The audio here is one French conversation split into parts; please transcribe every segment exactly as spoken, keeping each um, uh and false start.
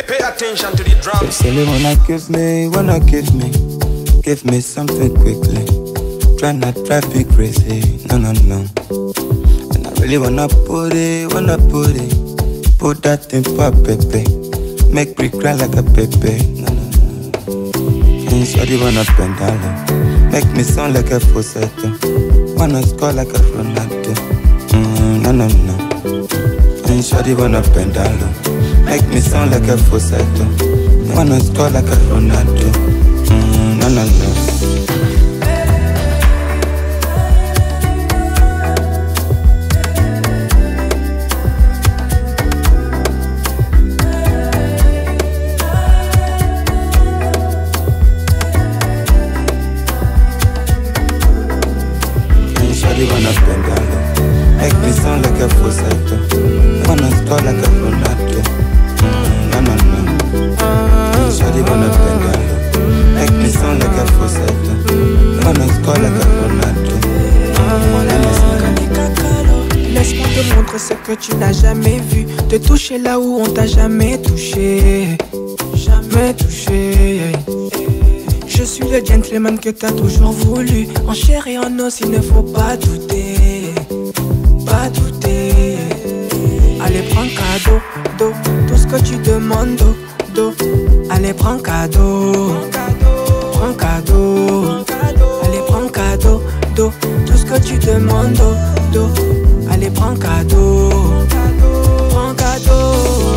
pay attention to the drums. They say wanna give me, wanna give me, give me something quickly. Try not drive me crazy, no no no. And I really wanna put it, wanna put it, put that in for baby. Make me cry like a baby, no no no. And shawty wanna bend down, make me sound like a falsetto. Wanna score like a Ronaldo, mm, no no no. And shawty wanna bend down, make me sound like a falsetto. Wanna score like a Ronaldo, mm, no no no. Wanna bend down, make me sound like a falsetto. Wanna score like a Ronaldo, mm, no no no. Shawty wanna bend down, make me sound like a falsetto. Wanna score like a Ronaldo, mm, no no no. Laisse-moi te montrer ce que tu n'as jamais vu, te toucher là où on t'a jamais touché, jamais touché. Je suis le gentleman que t'as toujours voulu. En chair et en os, il ne faut pas douter, pas douter. Allez, prends cadeau, do, tout ce que tu demandes, do, do. Allez, prends cadeau, prends cadeau. Allez, prends cadeau, do, tout ce que tu demandes, do, do. Allez, prends cadeau, prends cadeau.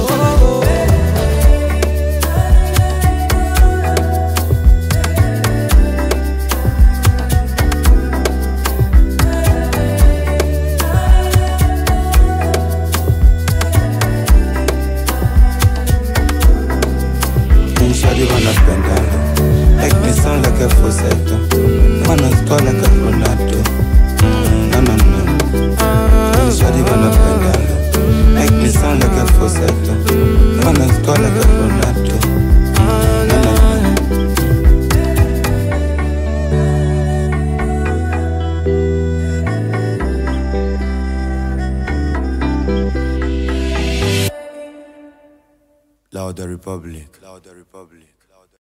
Shawty wanna bend down, make me sound like a falsetto. Wanna score like a Ronaldo, mm, no no no. Shawty wanna bend down, make me sound like a falsetto. Wanna score like a Ronaldo, mm, no no no. Louder Republic, Louder Republic.